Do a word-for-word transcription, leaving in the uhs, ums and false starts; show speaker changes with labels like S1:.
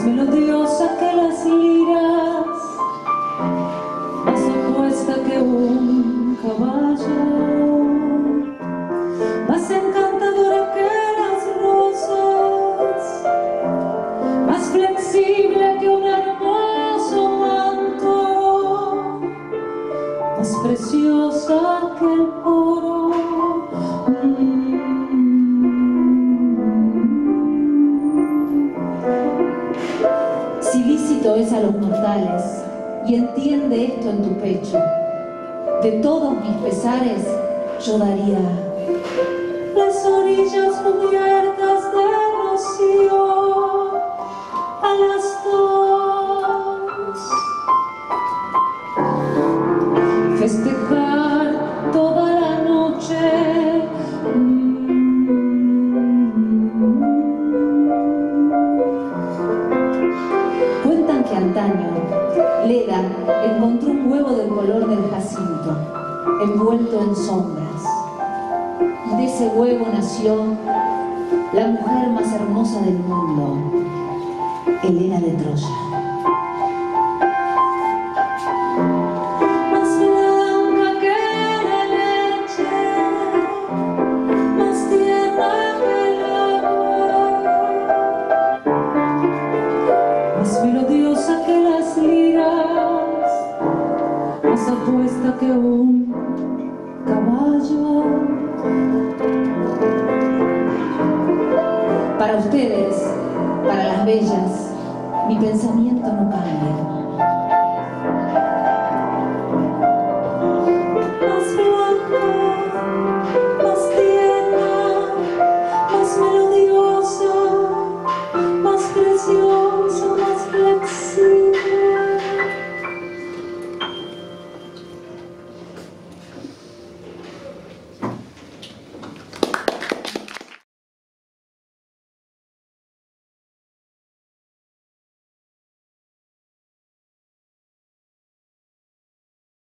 S1: melodiosa que las liras, más apuesta que un caballo, más encantadora que las rosas, más flexible que un hermoso manto, más preciosa que el oro. Si lícito es a los mortales, y entiende esto en tu pecho, de todos mis pesares yo daría las orillas cubiertas de rocío a las dos. Festejar toda la noche, cuentan que antaño Leda encontró un huevo del color del jacinto, envuelto en sombras, y de ese huevo nació la mujer más hermosa del mundo, Helena de Troya. Más blanca que la leche, más tierna que el agua, más melodiosa que las liras, más apuesta que un caballo. Para ustedes, para las bellas, mi pensamiento no cambia.